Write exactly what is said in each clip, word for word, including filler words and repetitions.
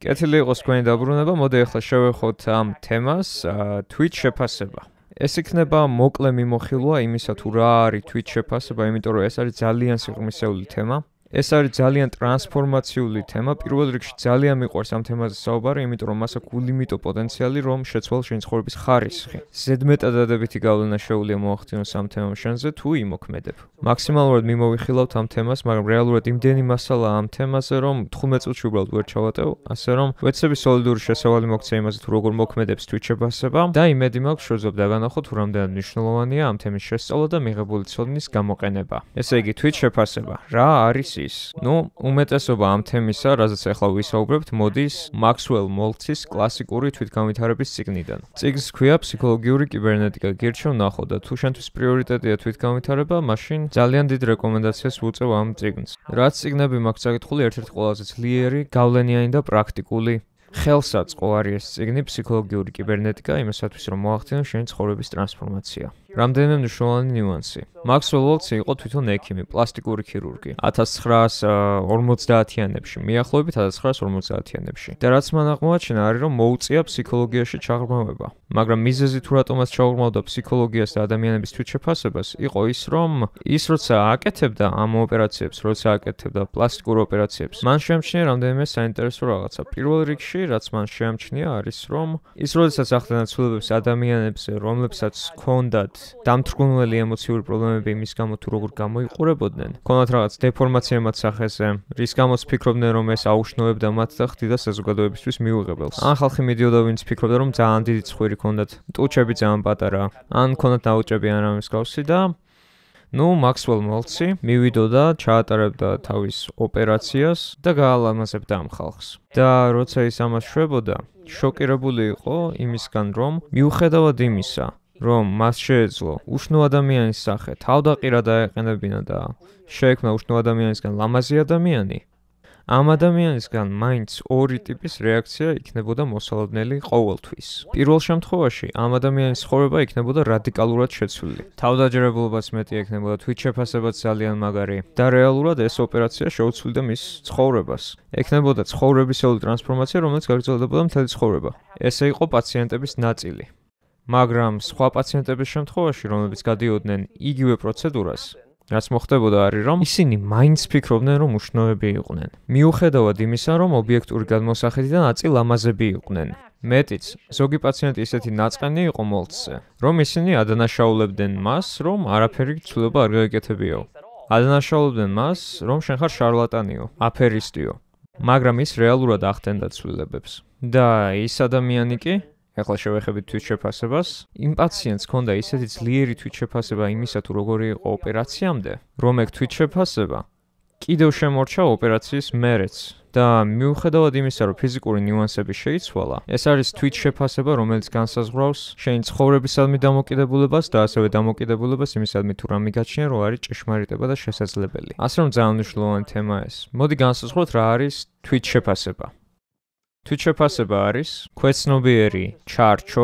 კეთილი იყოს თქვენი დაბრუნება, მოდი ახლა შევეხოთ ამ თემას, თვით შეფასება. ეს იქნება მოკლე მიმოხილვა იმისა თუ რა არის თვით შეფასება, იმიტომ რომ ეს არის ძალიან სიღრმისეული თემა. ეს არის ძალიან ტრანსფორმაციული თემა. პირველ რიგში ძალიან მიყვარს ამ თემაზე საუბარი, იმიტომ რომ მას აქვს ულიმიტო პოტენციალი, რომ შეცვალოს შენი ცხოვრების ხარისხი. ზედმეტად დადებითი გავლენა შეუძლია მოახდინოს ამ თემამ შენზე, თუ იმოქმედებ. მაქსიმალურად მიმოვიხილავთ ამ თემას, მაგრამ რეალურად იმდენი მასალა ამ თემაზე, რომ თხუთმეტ წუთში უბრალოდ ვერ ჩავატევ, ასე რომ ვეცდები სოლიდური შესავალი მოგცე იმაზე, თუ როგორ მოქმედებს თვით შეფასება და იმედი მაქვს, შევძლებ დაგანახოთ, თუ რამდენად მნიშვნელოვანია ამ თემის შესწავლა და მიღებული ცოდნის გამოყენება. ესე იგი, თვით შეფასება. რა არის ის? ნუ, უმეტესობა ამ თემისა, რაზეც ახლა ვისაუბრებთ, მოდის მაქსუელ მოლცის კლასიკური თვითგამვითარების წიგნიდან. წიგნს ჰქვია ფსიქოლოგიური კიბერნეტიკა. გირჩევ ნახო და თუ შენთვის პრიორიტეტია თვითგამვითარება, მაშინ ძალიან დიდ რეკომენდაციას ვუწევ ამ წიგნს. რაც წიგნები მაქვს წაკითხული, ერთ-ერთი ყველაზე ძლიერი, გავლენიანი და პრაქტიკული ხელსაწყო არის ეს წიგნი ფსიქოლოგიური კიბერნეტიკა იმისათვის, რომ მოახდინოს შენი ცხოვრების ტრანსფორმაცია. რამდენიმე მნიშვნელოვანი ნიუანსი. მაქსუელ მოლცი იყო თვითონ ექიმი, პლასტიკური ქირურგი. ათას ცხრაას ორმოცდაათიანებში, მიახლოებით ათას ცხრაას ორმოცდაათიანებში. და რაც მან აღმოაჩინა არის, რომ მოუწია ფსიქოლოგიაში ჩაღრმავება. მაგრამ მიზეზი თუ რატომაც ჩაუღრმავდა ფსიქოლოგიას და ადამიანების თვითშეფასებას, იყო ის, რომ ის როცა აკეთებდა ამ ოპერაციებს, როცა აკეთებდა პლასტიკურ ოპერაციებს, მან შეამჩნია რამდენიმე საინტერესო რაღაცა. პირველ რიგში, რაც მან შეამჩნია, არის, რომ ის როდესაც ახდენა ცვლილებებს ადამიანებზე, რომლებსაც ჰქონდათ დამთრგუნველი ემოციური პრობლემები იმის გამო თუ როგორ გამოიყურებოდნენ, ჰქონდათ რაღაც დეფორმაცია მათ სახეზე, რის გამოც ფიქრობდნენ, რომ ეს აუშნოებდა მათ და ხდიდა საზოგადოებისთვის მიუღებელს. ან ხალხი მიდიოდა, ვინც ფიქრობდა, რომ ძალიან დიდი ცხვირი ჰქონდათ, ტუჩები ძალიან პატარა, ან ჰქონდათ ნაოჭები ან რამე მსგავსი და ნუ, მაქსუელ მოლცი მივიდოდა, ჩაატარებდა თავის ოპერაციას და გაალამაზებდა ამ ხალხს. და როცა ის ამას შვებოდა, შოკირებული იყო იმისგან, რომ მიუხედავად იმისა, რომ მას შეეძლო უშნო ადამიანის სახე თავდაყირა დაეყენებინა და შეექმნა უშნო ადამიანისგან ლამაზი ადამიანი, ამ ადამიანისგან მაინც ორი ტიპის რეაქცია იქნებოდა მოსალოდნელი ყოველთვის. პირველ შემთხვევაში ამ ადამიანის ცხოვრება იქნებოდა რადიკალურად შეცვლილი. თავდაჯერებულობაც მეტი ექნებოდა, თვითშეფასებაც ძალიან მაგარი და რეალურად ეს ოპერაცია შეუცვლიდა მის ცხოვრებას. ექნებოდა ცხოვრებისეული ტრანსფორმაცია, რომელიც გაგრძელდებოდა მთელი ცხოვრება. ესე იყო პაციენტების ნაწილი. მაგრამ სხვა პაციენტების შემთხვევაში, რომლებიც გადიოდნენ იგივე პროცედურას, რაც მოხდებოდა არის, რომ ისინი მაინც ფიქრობდნენ, რომ უშნოები იყვნენ. მიუხედავად იმისა, რომ ობიექტური გადმოსახედიდან აწი ლამაზები იყვნენ. მეტიც, ზოგი პაციენტი ისეთი ნაწყენი იყო მოლცზე, რომ ისინი ადანაშაულებდნენ მას, რომ არაფერი ცვლილება არ გაეკეთებიაო. ადანაშაულებდნენ მას, რომ შენ ხარ შარლატანიო, აფერისტიო. მაგრამ ის რეალურად ახდენდა ცვლილებებს. და ის ადამიანი კი ახლა შევეხებით თვითშეფასებას. იმ პაციენტს ჰქონდა ისეთი ძლიერი თვითშეფასება იმისა თუ როგორი იყო ოპერაციამდე, რომ ეგ თვითშეფასება კიდევ შემორჩა ოპერაციის მერეც. და მიუხედავად იმისა, რომ ფიზიკური ნიუანსები შეიცვალა, ეს არის თვითშეფასება, რომელიც განსაზღვრავს შენი ცხოვრებისადმი დამოკიდებულებას და ასევე დამოკიდებულებას იმისადმი თუ რა მიგაჩნია, რომ არის ჭეშმარიტება და შესაძლებელი. ასე რომ ძალიან მნიშვნელოვანი თემა ეს. მოდი განსაზღვროთ რა არის თვითშეფასება. თვითშეფასება არის ქვეცნობიერი ჩარჩო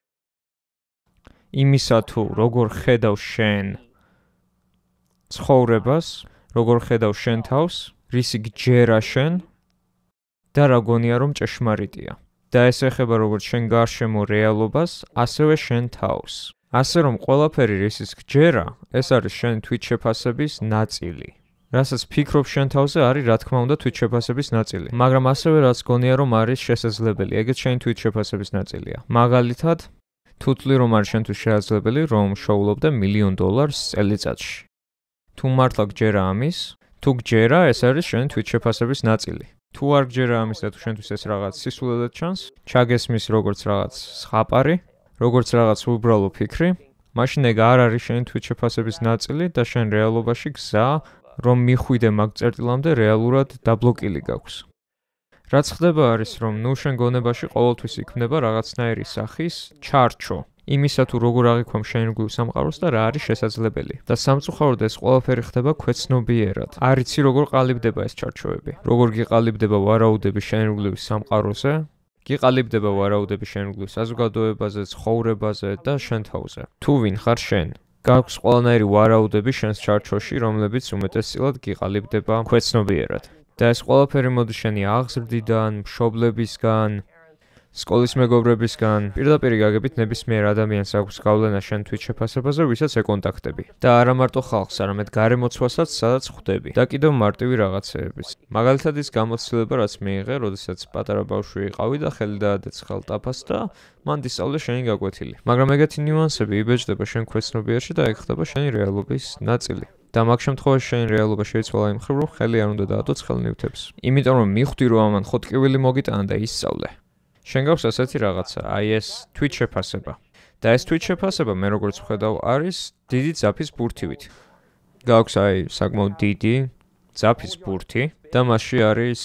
იმისა თუ როგორ ხედავ შენ ცხოვრებას, როგორ ხედავ შენ თავს, რისი გჯერა შენ და რა გონია რომ ჭეშმარიტია. და ეს ეხება როგორც შენ გარშემო რეალობას, ასევე შენ თავს. ასე რომ ყველაფერი რისის გჯერა, ეს არის შენ თვითშეფასების ნაწილი. რასაც ფიქრობ შენ თავზე არის რა თქმა უნდა თვითშეფასების ნაწილი. მაგრამ ასევე რაც გონია რომ არის შესაძლებელი, ეგეც შენი თვითშეფასების ნაწილია. მაგალითად, თუ თვლი რომ არის შენთვის შესაძლებელი, რომ შოულობდე მილიონ დოლარს წელიწადში. თუ მართლა გჯერა ამის, თუ გჯერა, ეს არის შენი თვითშეფასების ნაწილი. თუ არ გჯერა ამის და თუ შენთვის ეს რაღაც სისულელად ჩანს, ჩაგესმის როგორც რაღაც ზღაპარი, როგორც რაღაც უბრალო ფიქრი, მაშინ ეგ არ არის შენი თვითშეფასების ნაწილი და შენ რეალობაში გზა რომ მიხვიდე მაგ წერტილამდე რეალურად დაბლოკილი გაქვს. რაც ხდება არის, რომ ნუ შენ გონებაში ყოველთვის იქმნება რაღაცნაირი სახის ჩარჩო. იმისა თუ როგორ აღიქვამ შენირგულ სამყაროს და რა არის შესაძლებელი. და სამწუხაროდ ეს ყველაფერი ხდება ქვეცნობიერად. არ იცი როგორ ყალიბდება ეს ჩარჩოები. როგორ გიყალიბდება ვარაუდები შენირგულ სამყაროზე, გიყალიბდება ვარაუდები შენირგულ საზოგადოებაზე, ცხოვრებაზე და შენ თავზე. თუ ვინ ხარ შენ? გაქვს ყველანაირი ვარაუდები შენს ჩარჩოში, რომლებიც უმეტესწილად გიყალიბდება ქვეცნობიერად. და ეს ყველაფერი მოდის შენი აღზრდიდან, მშობლებისგან, სკოლის მეგობრებისგან, პირდაპირ გაგებით ნებისმიერ ადამიანს აქვს გავლენა შენ თვით შეფასებაზე, ვისაც ეკონტაქტები. და არა მარტო ხალხს, არამედ გარემოცვასაც, სადაც ხვდები. და კიდევ მარტივი რაღაცეების. მაგალითად ის გამოცდილება, რაც მიიღე, როდესაც პატარა ბავშვი იყავი და ხელი დაადეცხალ ტაფას და მან დისწავლე შენი გაკვეთილი. მაგრამ ეგეთი ნიუანსები იბეჭდება შენ ქვეცნობიერში და ეგ ხდება შენი რეალობის ნაწილი. და მაგ შემთხვევაში შენი რეალობა შეიცვალა იმ მხრივ, რომ ხელი არ უნდა დაადო ცხელნივთებს. იმიტომ რომ მიხვდი, რომ ამან ხოტკივილი მოგიტანა და ისწავლე. შენ გაქვს ასეთი რაღაცა, აი ეს თვით შეფასება. და ეს თვით შეფასება მე როგორც ვხედავ არის დიდი ძაფის ბურთივით. გაქვს აი საკმაოდ დიდი ძაფის ბურთი და მასში არის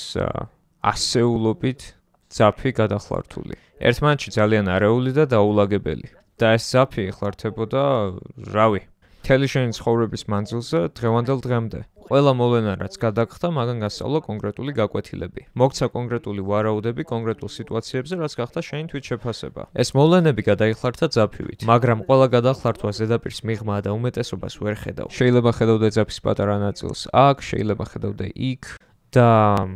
ასეულობით ძაფი გადახლართული. ერთმანეთში ძალიან არეული და დაულაგებელი. და ეს ძაფი ეხლართებოდა, რავი, მთელი შენი ცხოვრების მანძილზე დღევანდელ დღემდე. ყველა მოვლენა რაც გადაგხდა, მაგან გასწავლა კონკრეტული გაკვეთილები. მოგცა კონკრეტული ვარაუდები კონკრეტულ სიტუაციებზე, რაც გახდა შენი თვით შეფასება. ეს მოვლენები გადაიხლარდა ძაფივით, მაგრამ ყველა გადახლართვა ზედაპირს მიღმა და უმეტესობას ვერ ხედავ. შეიძლება ხედავდე ძაფის პატარა ნაწილს აქ, შეიძლება ხედავდე იქ და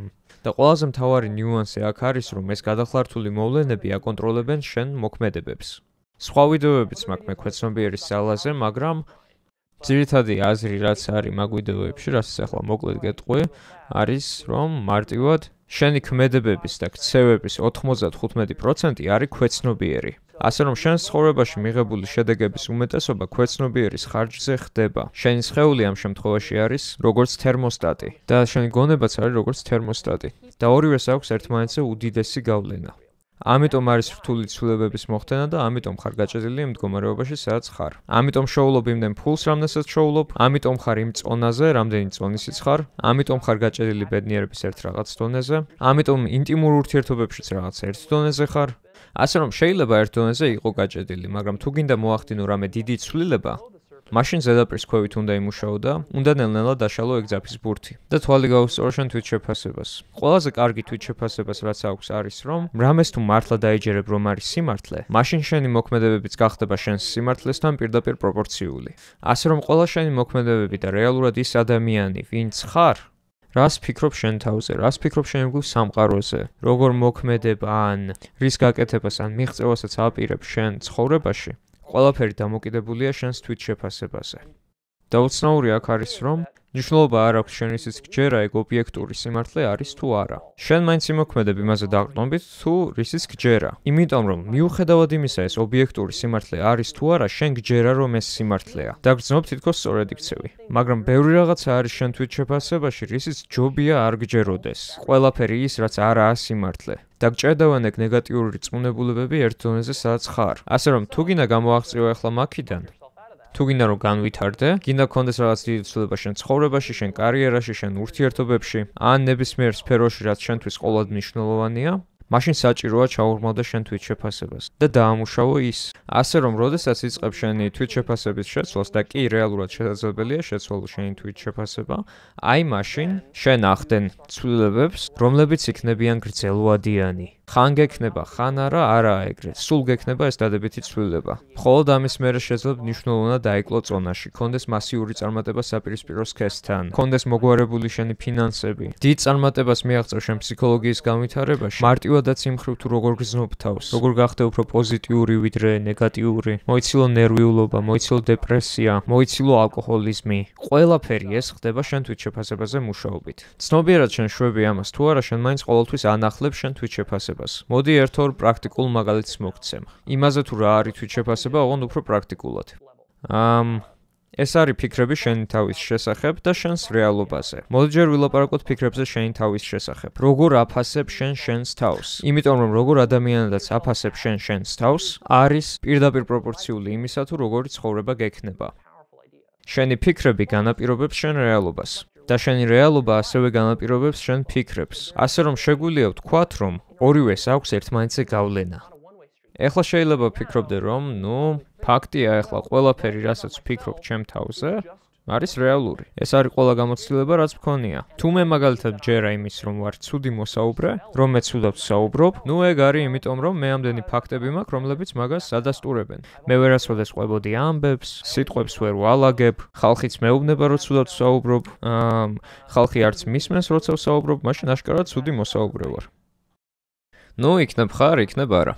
და ყველაზე მთავარი ნიუანსი აქ არის, რომ ეს გადახლართული მოვლენები აკონტროლებენ შენ მოქმედებებს. სხვა ვიდეოებიც მაქვს მე ქვეცნობიერის ძალაზე, მაგრამ ძირითადი აზრი რაც არის მაგ ვიდეოებში, რასაც ახლა მოკლედ გეტყვი, არის რომ მარტივად შენი ქმედებების და ქცევების ოთხმოცდათხუთმეტი პროცენტი არის ქვეცნობიერი. ასე რომ შენ ცხოვრებაში მიღებული შედეგების უმეტესობა ქვეცნობიერის ხარჯზე ხდება. შენი სხეული ამ შემთხვევაში არის როგორც თერმოსტატი და შენი გონებაც არის როგორც თერმოსტატი და ორივეს აქვს ერთმანეთზე უდიდესი გავლენა. ამიტომ არის რთული ცვლილებების მოხდენა და ამიტომ ხარ გაჭედილი იმ მდგომარეობაში, სადაც ხარ. ამიტომ შოულობ იმდენ ფულს, რამდენსაც შოულობ, ამიტომ ხარ იმ წონაზე, რამდენი წონისიც ხარ, ამიტომ ხარ გაჭედილი ბედნიერების ერთ რაღაც დონეზე, ამიტომ ინტიმურ ურთიერთობებშიც რაღაც ერთ დონეზე ხარ. ასე რომ შეიძლება ერთ დონეზე იყო გაჭედილი, მაგრამ თუ გინდა მოახდინო რამე დიდი ცვლილება, მაშინ ზედაპირს ქვევით უნდა იმუშაო და უნდა ნელ-ნელა დაშალო ეგ ძაფის ბურთი და თვალი გაუსწორო შენ თვით შეფასებას. ყველაზე კარგი თვით შეფასებას რაც აქვს არის რომ რამეს თუ მართლა დაიჯერებ რომ არის სიმართლე, მაშინ შენი მოქმედებებიც გახდება შენს სიმართლესთან პირდაპირ პროპორციული. ასე რომ ყველა შენი მოქმედებები და რეალურად ის ადამიანი, ვინც ხარ, რას ფიქრობ შენ თავზე, რას ფიქრობ შენ გულ სამყაროზე, როგორ მოქმედებ ან რის გაკეთებას ან მიღწევასაც აპირებ შენ ცხოვრებაში, ყველაფერი დამოკიდებულია შენს თვით შეფასებაზე. და უცნაური აქ არის რომ მნიშვნელობა არ აქვს შენ ისიც გჯერა ეგ ობიექტური სიმართლე არის თუ არა. შენ მაინც იმოქმედებ იმაზე დაყრდნობით თუ რისიც გჯერა. იმიტომ რომ მიუხედავად იმისა ეს ობიექტური სიმართლე არის თუ არა, შენ გჯერა რომ ეს სიმართლეა. და გრძნობ თითქოს სწორედ იქცევი. მაგრამ ბევრი რაღაცა არის შენ თვით შეფასებაში, რისიც ჯობია არ გჯეროდეს. ყველაფერი ის რაც არაა სიმართლე. და გჭედავენ ეგ ნეგატიური რწმუნებულებები ერთ დონეზე სადაც ხარ. ასე რომ თუ გინდა გამოაღწიო ახლა მაქიდან, თუ გინდა რომ განვითარდე, გინდა გქონდეს რაღაც დიდი ცვლილება შენ ცხოვრებაში, შენ კარიერაში, შენ ურთიერთობებში, ან ნებისმიერ სფეროში, რაც შენთვის ყოველად მნიშვნელოვანია, მაშინ საჭიროა ჩაურმავდე შენ თვით შეფასებას და დაამუშავო ის. ასე რომ, როდესაც იწყებ შენი თვით შეფასების შეცვლას და კი რეალურად შესაძლებელია შეცვალო შენი თვით შეფასება, აი მაშინ შენ ახდენ ცვლილებებს, რომლებიც იქნებიან გრძელვადიანი. ხან გექნება, ხან არა, არაა ეგრე. სულ გექნება ეს დადებითი ცვლილება. მხოლოდ ამის მერე შეძლებ მნიშვნელოვნად დაიკლო წონაში, კონდეს მასიური წარმატება საპირისპირო სქესთან, კონდეს მოგვარებული შენი ფინანსები. დიდ წარმატებას მიაღწევ შენ ფსიქოლოგიის განვითარებაში, მარტივადაც იმ მხრივ თუ როგორ გრძნობ თავს, როგორ გახდე უფრო პოზიტიური ვიდრე ნეგატიური, მოიცილო ნერვიულობა, მოიცილო დეპრესია, მოიცილო ალკოჰოლიზმი. ყველაფერი ეს ხდება შენ თვით შეფასებაზე მუშაობით. ცნობიერად შენ შვები ამას თუ არა, შენ მაინც ყოველთვის ანახლებ შენ თვით შეფასებას. მოდი ერთ-ორ პრაქტიკულ მაგალითს მოგცემ. იმაზე თუ რა არის თვით შეფასება, ოღონდ უფრო პრაქტიკულად. ამ ეს არის ფიქრები შენი თავის შესახებ და შენს რეალობაზე. მოდი ჯერ ვილაპარაკოთ ფიქრებზე შენი თავის შესახებ. როგორ აფასებ შენ შენს თავს? იმიტომ რომ როგორ ადამიანადაც აფასებ შენ შენს თავს, არის პირდაპირ პროპორციული იმისა თუ როგორი ცხოვრება გექნება. შენი ფიქრები განაპირობებს შენ რეალობას და შენი რეალობა ასევე განაპირობებს შენ ფიქრებს. ასე რომ შეგვიძლია ვთქვათ, რომ ორივეს აქვს ერთმანეთზე გავლენა. ეხლა შეიძლება ვფიქრობდე, რომ, ნუ, ფაქტია, ეხლა ყველაფერი, რასაც ვფიქრობ ჩემ თავზე, არის რეალური. ეს არის ყველა გამოცდილება, რაც მქონია. თუ მე მაგალითად ჯერა იმის, რომ ვარ ცუდი მოსაუბრე, რომ მე ცუდად ვსაუბრობ, ნუ ეგ არის იმიტომ, რომ მე ამდენი ფაქტები მაქვს, რომლებიც მაგას ადასტურებენ. მე ვერასოდეს ყვებოდი ამბებს, სიტყვებს ვერ ვალაგებ, ხალხიც მეუბნება, რომ ცუდად ვსაუბრობ, ხალხი არც მისმენს, როცა ვსაუბრობ, მაშინ აშკარად ცუდი მოსაუბრე ვარ. ნუ იქნებ ხარ, იქნებ არა.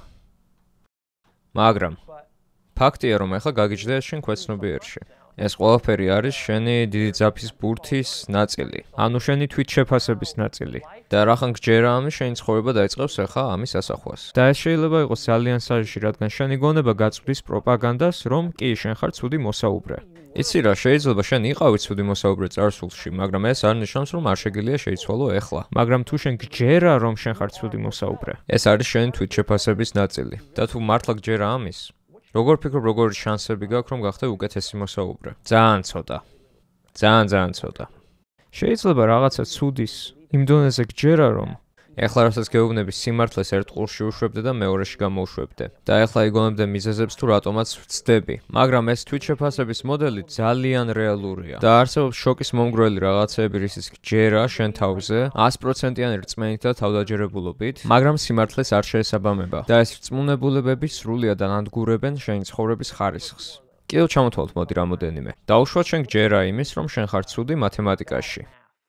მაგრამ ფაქტია, რომ ახლა გაგიჯდა შენ ქვეცნობიერში. ეს ყველაფერი არის შენი დიდი ძაფის ბურთის ნაწილი. ანუ შენი თვით შეფასების ნაწილი. და რახან გჯერა ამის შენი ცხოვრება დაიწყებს ახლა ამის ასახვას. და ეს შეიძლება იყოს ძალიან საჟიში, რადგან შენი გონება გაწვდის პროპაგანდას, რომ კი შენ ხარ ცუდი მოსაუბრე. იცი რა, შეიძლება შენ იყავი ცუდი მოსაუბრე წარსულში, მაგრამ ეს არ ნიშნავს, რომ არ შეგიძლია შეიცვალო ეხლა. მაგრამ თუ შენ გჯერა, რომ შენ ხარ ცუდი მოსაუბრე, ეს არის შენი თვით შეფასების ნაწილი. და თუ მართლა გჯერა ამის, როგორ ფიქრობ, როგორი შანსები გაქვს, რომ გახდე უკეთესი მოსაუბრე? ძალიან ცოტა. ძალიან ძალიან ცოტა. შეიძლება რაღაცა ცუდის იმ დონეზე გჯერა, რომ ეხლა რასაც გეუბნები სიმართლეს ერთ ყურში უშვებდე და მეორეში გამოუშვებდე. და ეხლა იგონებდე მიზეზებს თუ რატომაც ვცდები. მაგრამ ეს თვით შეფასების მოდელი ძალიან რეალურია. და არსებობს შოკის მომგვრელი რაღაცეები, რისიც გჯერა შენ თავზე, ას პროცენტიანი რწმენით და თავდაჯერებულობით, მაგრამ სიმართლეს არ შეესაბამება. და ეს რწმუნებულებები სრულიად ანადგურებენ შენი ცხოვრების ხარისხს. კიდევ ჩამოთვალოთ მოდი რამოდენიმე. დაუშვათ შენ გჯერა იმის, რომ შენ ხარ ცუდი მათემატიკაში.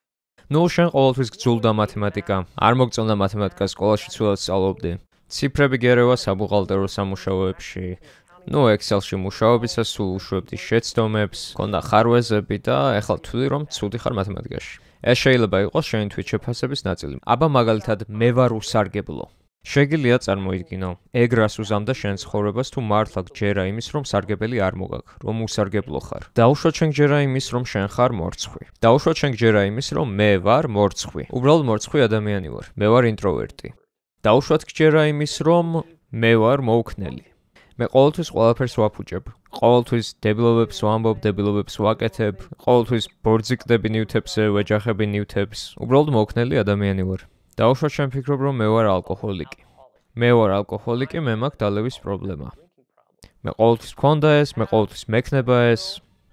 ნუ შენ ყოველთვის გძულდა მათემატიკა, არ მოგწონდა მათემატიკა სკოლაში ცუდად სწავლობდი. ციფრები გერევა საბუღალტერო სამუშაოებში. ნუ ექსელში მუშაობისას სულ უშვებდი შეცდომებს, მქონდა ხარვეზები და ეხლა ვთვლი რომ ცუდი ხარ მათემატიკაში. ეს შეიძლება იყოს შენი თვით შეფასების ნაწილი. აბა მაგალითად მე ვარ უსარგებლო. შეგიძლია წარმოიდგინო, ეგ რას უზამდა შენ ცხოვრებას თუ მართლა გჯერა იმის, რომ სარგებელი არ მოგაქვს, რომ უსარგებლო ხარ. დაუშვათ შენ გჯერა იმის, რომ შენ ხარ მორცხვი. დაუშვათ შენ გჯერა იმის, რომ მე ვარ მორცხვი. უბრალოდ მორცხვი ადამიანი ვარ. მე ვარ ინტროვერტი. დაუშვათ გჯერა იმის, რომ მე ვარ მოუქნელი. მე ყოველთვის ყველაფერს ვაფუჭებ. ყოველთვის დებილობებს ვამბობ, დებილობებს ვაკეთებ, ყოველთვის ბორძიკდები ნივთებზე, ვეჯახები ნივთებს. უბრალოდ მოუქნელი ადამიანი ვარ. დაუშვათ შენ ფიქრობ, რომ მე ვარ ალკოჰოლიკი. მე ვარ ალკოჰოლიკი, მე მაქვს დალევის პრობლემა. მე ყოველთვის მქონდა ეს, მე ყოველთვის მექნება ეს.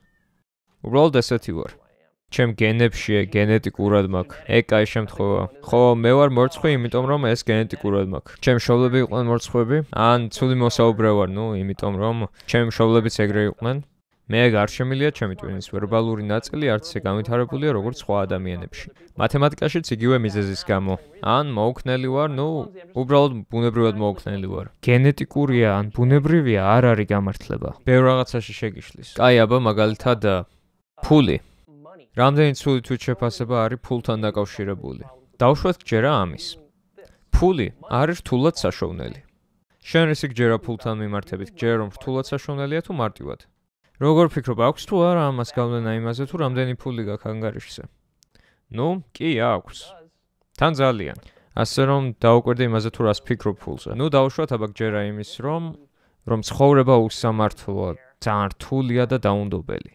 უბრალოდ ესეთი ვარ. ჩემ გენებშია, გენეტიკურად მაქვს. ეგ კაი შემთხვევა. ხო, მე ვარ მორცხვი, იმიტომ რომ ეს გენეტიკურად მაქვს. ჩემ მშობლები იყვნენ მორცხვები? ან ცუდი მოსაუბრე ვარ, ნუ, იმიტომ რომ ჩემ მშობლებიც ეგრე იყვნენ. მე ეგ არ შემილია ჩემი ტვინის ვერბალური ნაწილი არც ისე განვითარებულია როგორც სხვა ადამიანებში. მათემატიკაშიც იგივე მიზეზის გამო. ან მოუქნელი ვარ, ნუ, უბრალოდ ბუნებრივად მოუქნელი ვარ. გენეტიკურია ან ბუნებრივია არ არის გამართლება. ბევრ რაღაცაში შეგიშლის. კაი, აბა მაგალითად ფული. რამდენი ცუდი თვით შეფასება არის ფულთან დაკავშირებული. დაუშვათ გჯერა ამის. ფული არის რთულად საშოვნელი. შენ რისი გჯერა ფულთან მიმართებით, გჯერა რომ რთულად საშოვნელია თუ მარტივად? როგორ ფიქრობ, აქვს თუ არა ამას გავლენა იმაზე, თუ რამდენი ფული გაქვს ანგარიშზე? ნუ, კი აქვს. თან ძალიან. ასე რომ დაუკვირდე იმაზე, თუ რას ფიქრობ ფულზე. ნუ დაუშვათ აბა გჯერა იმის, რომ რომ ცხოვრება უსამართლოა, ძალიან რთულია და დაუნდობელი.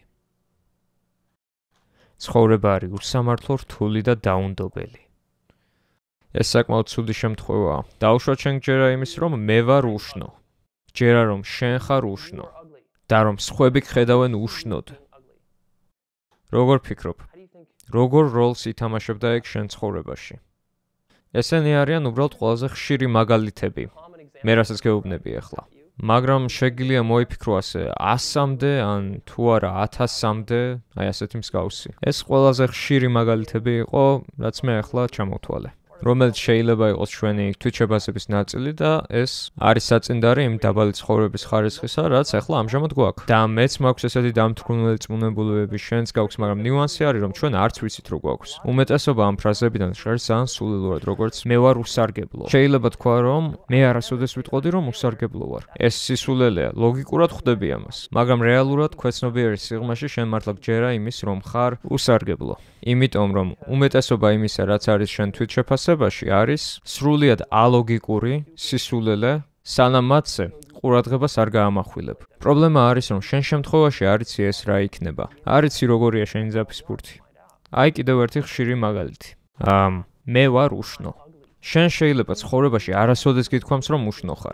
ცხოვრება არის უსამართლო, რთული და დაუნდობელი. ეს საკმაოდ ცუდი შემთხვევაა. დაუშვათ შენ გჯერა იმის, რომ მე ვარ უშნო. გჯერა რომ შენ ხარ უშნო. და რომ სხვები გხედავენ უშნოდ. როგორ ფიქრობ? როგორ როლს ითამაშებდა ეგ შენ ცხოვრებაში? ესენი არიან უბრალოდ ყველაზე ხშირი მაგალითები. მე რასაც გეუბნები ახლა. მაგრამ შეგიძლია მოიფიქრო ასე ასამდე ან თუ არა ათასამდე, აი ასეთი მსგავსი. ეს ყველაზე ხშირი მაგალითები იყო, რაც მე ახლა ჩამოვთვალე. რომელიც შეიძლება იყოს ჩვენი თვითშეფასების ნაწილი და ეს არის საწინდარი იმ დაბალი ცხოვრების ხარისხისა, რაც ახლა ამჟამად გვაქვს. და მეც მაქვს ესეთი დამთვრუნელი წმუნებულებები, შენც გაქვს, მაგრამ ნიუანსი არის, რომ ჩვენ არც ვიცით რო გვაქვს. უმეტესობა ამ ფრაზებიდან ჟღერს ძალიან სულელურად, როგორც მე ვარ უსარგებლო. შეიძლება თქვა, რომ მე არასოდეს ვიტყოდი, რომ უსარგებლო ვარ. ეს სისულელეა, ლოგიკურად ხვდები ამას. მაგრამ რეალურად ქვეცნობიერის სიღრმეში შენ მართლა გჯერა იმის, რომ ხარ უსარგებლო. იმიტომ რომ უმეტესობა იმისა, რაც არის შენ თვითშეფასებაში, არის სრულიად ალოგიკური სისულელე, სანამ მათზე ყურადღებას არ გაამახვილებ. პრობლემა არის, რომ შენ შემთხვევაში არ იცი ეს რა იქნება. არ იცი როგორია შენი ძაფის ბურთი. აი კიდევ ერთი ხშირი მაგალითი. აა მე ვარ უშნო. შენ შეიძლება ცხოვრებაში არასოდეს გითქვამს, რომ უშნო ხარ.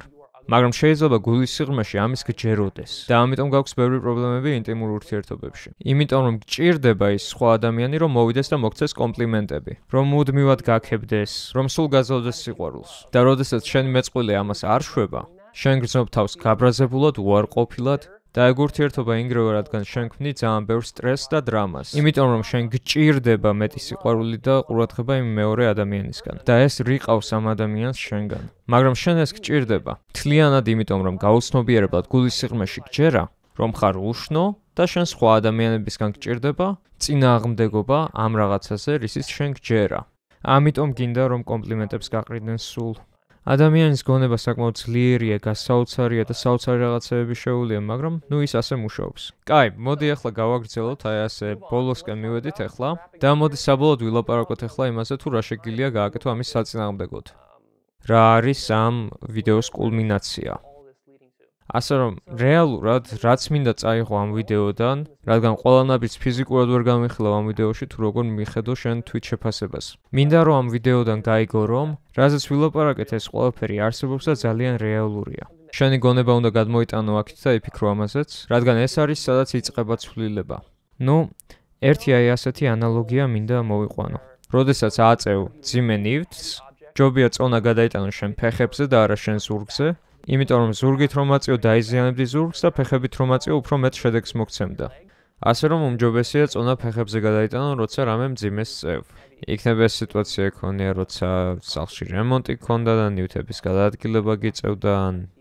მაგრამ შეიძლება გულის სიღრმეში ამის გჯეროდეს და ამიტომ გაქვს ბევრი პრობლემები ინტიმურ ურთიერთობებში. იმიტომ რომ გჭირდება ის სხვა ადამიანი რომ მოვიდეს და მოგცეს კომპლიმენტები, რომ მუდმივად გაქებდეს, რომ სულ გაძლევდეს სიყვარულს. და როდესაც შენი მეწყვილე ამას არ შვება, შენ გრძნობ თავს გაბრაზებულად, უარყოფილად და ეგ ურთიერთობა ინგრევა, რადგან შენ ქმნი ძალიან ბევრ სტრესს და დრამას. იმიტომ რომ შენ გჭირდება მეტი სიყვარული და ყურადღება იმ მეორე ადამიანისგან და ეს რიყავს ამ ადამიანს შენგან. მაგრამ შენ ეს გჭირდება მთლიანად იმიტომ რომ გაუცნობიერებლად გულის სიღრმეში გჯერა, რომ ხარ უშნო და შენ სხვა ადამიანებისგან გჭირდება წინააღმდეგობა ამ რაღაცაზე, რისიც შენ გჯერა. ამიტომ გინდა რომ კომპლიმენტებს გაყრიდნენ სულ. ადამიანის გონება საკმაოდ ძლიერია, გასაოცარია და საოცარი რაღაცეები შეუძლია, მაგრამ ნუ ის ასე მუშაობს. კაი, მოდი ახლა გავაგრძელოთ, აი ასე ბოლოსკენ მივედით ახლა და მოდი საბოლოოდ ვილაპარაკოთ ახლა იმაზე, თუ რა შეგიძლია გააკეთო ამის საწინააღმდეგოდ. რა არის ამ ვიდეოს კულმინაცია? ასე რომ რეალურად რაც მინდა წაიღო ამ ვიდეოდან, რადგან ყველანაირად ფიზიკურად ვერ გამიხილავ ამ ვიდეოში თუ როგორ მიხედო შენ Twitch შეფასებას. მინდა რომ ამ ვიდეოდან გაიგო რომ რაზეც ვილაპარაკეთ ეს ყველაფერი არსებობს და ძალიან რეალურია. შენი გონება უნდა გადმოიტანო აქეთ და იფიქრო ამაზეც, რადგან ეს არის სადაც იწყება ცვლილება. ნუ, ერთი აი ასეთი ანალოგია მინდა მოვიყვანო. როდესაც აწევ ძიმე ნივთს, ჯობია წონა გადაიტანო შენ ფეხებზე და არა შენ ზურგზე. იმიტომ რომ ზურგით რომ აწიო დაიზიანებდი ზურგს და ფეხებით რომ აწიო უფრო მეტ შედეგს მოგცემდა. ასე რომ უმჯობესია წონა ფეხებზე გადაიტანო, როცა რამე მძიმეს წევ. იქნება ეს სიტუაცია ქონია, როცა სახლში რემონტი ქონდა და ნივთების გადაადგილება გიწევდა.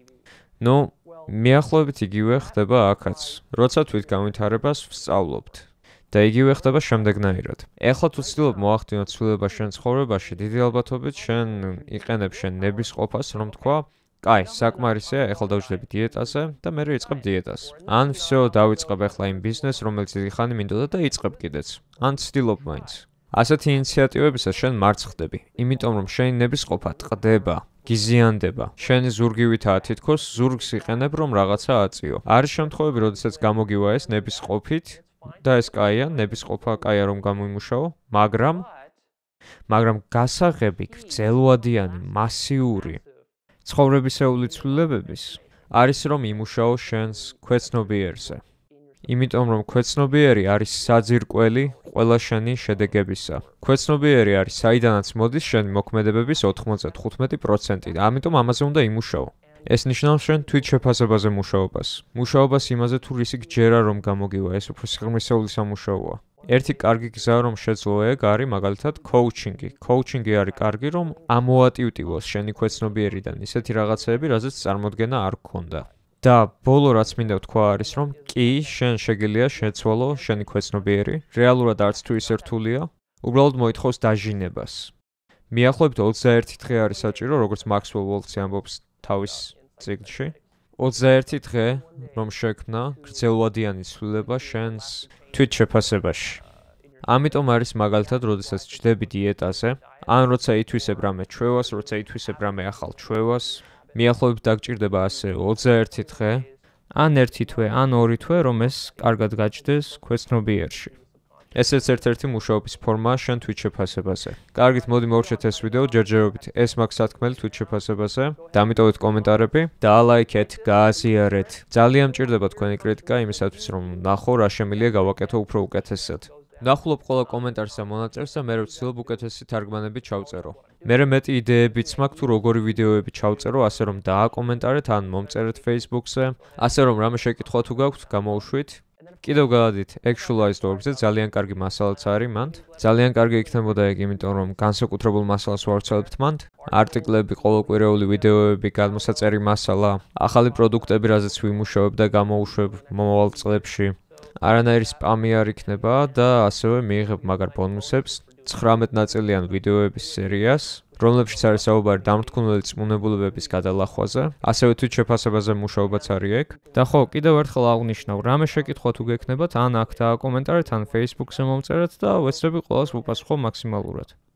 ნუ, მიახლოებით იგივე ხდება აქაც, როცა თვითგამვითარებას ვსწავლობთ. და იგივე ხდება შემდეგნაირად. ეხლა თუ ცდილობ მოახდინო ცვლილება შენ ცხოვრებაში, დიდი ალბათობით შენ იყენებ შენ ნების ყოფას, რომ თქვა კაი, საკმარისია, ეხლა დავჯდები დიეტაზე და მე ვიწყებ დიეტას. ან всё, დავიწყებ ეხლა იმ ბიზნესს, რომელიც დიდი ხანი მინდოდა და იწყებ კიდეც. ან ცდილობ მაინც. ასეთი ინიციატივებისას შენ მარცხ ხდები, იმიტომ რომ შენი ნების ყოფა ტყდება, გიზიანდება. შენი ზურგივითაა თითქოს ზურგს იყენებ რომ რაღაცა აწიო. არის შემთხვევები, როდესაც გამოგივა ეს ნების ყოფით და ეს კაია, ნების ყოფა კაია რომ გამოიმუშაო, მაგრამ მაგრამ გასაღები, გრძელვადიანი, მასიური ცხოვრებისეული ცვლილებების არის რომ იმუშაო შენს ქვეცნობიერზე. იმიტომ რომ ქვეცნობიერი არის საძირკველი ყველა შენი შედეგებისა. ქვეცნობიერი არის საიდანაც მოდის შენი მოქმედებების ოთხმოცდათხუთმეტი პროცენტი. ამიტომ ამაზე უნდა იმუშაო. ეს ნიშნავს შენ Twitch შეფასებაზე მუშაობას. მუშაობას იმაზე თუ რისი გჯერა რომ გამოგივა, ეს უფრო სიღრმისეული სამუშაოა. ერთი კარგი გზა რომ შეძლო ეგ არის მაგალითად coaching-ი. Coaching-ი არის კარგი რომ ამოატივტივოს შენი ქვეცნობიერიდან ისეთი რაღაცეები, რაზეც წარმოდგენა არ გქონდა. და ბოლო რაც მინდა ვთქვა არის რომ კი, შენ შეგიძლია შეცვალო შენი ქვეცნობიერი, რეალურად არც თუ ისე რთულია, უბრალოდ მოითხოვს დაჟინებას. მიახლოებით ოცდაერთი დღე არის საჭირო, როგორც Maxwell Waltz ამბობს თავის წიგნში. ოცდაერთი დღე რომ შექმნა გრძელვადიანი ცვლილება შენს Twitch შეფასებაში. ამიტომ არის მაგალითად, როდესაც ჯდები დიეტაზე, ან როცა ითვისებ რამე ჩვევას, როცა ითვისებ რამე ახალ ჩვევას, მიახლოებით დაგჭირდება ასე ოცდაერთი დღე, ან ერთი თვე, ან ორი თვე, რომ ეს კარგად გაჩნდეს ქვეცნობიერში. ესეც ერთ-ერთი მუშაობის ფორმაა შენ Twitch შეფასებაზე. კარგით, მოდი მოვურჩეთ ეს ვიდეო, ჯერჯერობით ეს მაქვს სათქმელი Twitch შეფასებაზე. დამიტოვეთ კომენტარები, დაალაიქეთ, გააზიარეთ. ძალიან მჭირდება თქვენი კრიტიკა იმისათვის, რომ ნახო რა შემიძლია გავაკეთო უფრო უკეთესად. ნახულობ ყველა კომენტარს და მონაწერს და მე ვცდილობ უკეთესი თარგმანები ჩავწერო. მე მეტი იდეებიც მაქვს თუ როგორი ვიდეოები ჩავწერო, ასე რომ დააკომენტარეთ ან მომწერეთ Facebook-ზე, ასე რომ რამე შეკითხვა თუ გაქვთ, გამოუშვით. კიდევ გადადით Actualized org-ზე, ძალიან კარგი მასალაც არის მანდ. ძალიან კარგი იქნებოდა ეგ, იმიტომ რომ განსაკუთრებულ მასალას ვავრცელებთ მანდ. არტიკლები, ყოველკვირეული ვიდეოები, გადმოსაწერი მასალა, ახალი პროდუქტები, რაზეც ვიმუშავებ და გამოუშვებ მომავალ წლებში. არანაირი სპამი არ იქნება და ასევე მიიღებ მაგარ ბონუსებს ცხრამეტ ნაწილიან ვიდეოების სერიას, რომლებშიც არის საუბარი დამრთქუნელი წმუნებულებების გადალახვაზე, ასევე Twitch შეფასებაზე მუშაობაც არის ეგ. და ხო, კიდევ ერთხელ აღვნიშნავ, რამე შეკითხვა თუ გექნებათ, ან აქ დააკომენტარეთ, ან Facebook-ზე მომწერეთ და ვეცდები ყველას ვუპასუხო მაქსიმალურად.